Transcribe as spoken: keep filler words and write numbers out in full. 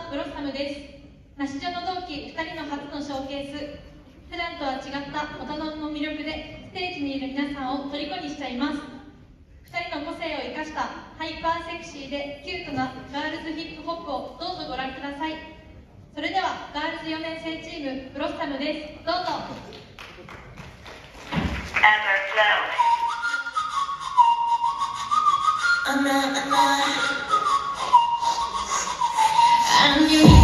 ブロッサムです。梨女の同期ふたりの初のショーケース。普段とは違った大人の魅力でステージにいる皆さんを虜にしちゃいます。ふたりの個性を生かしたハイパーセクシーでキュートなガールズヒップホップをどうぞご覧ください。それではガールズよねん生チームブロッサムです。どうぞ。I'm not, I'm not, I'm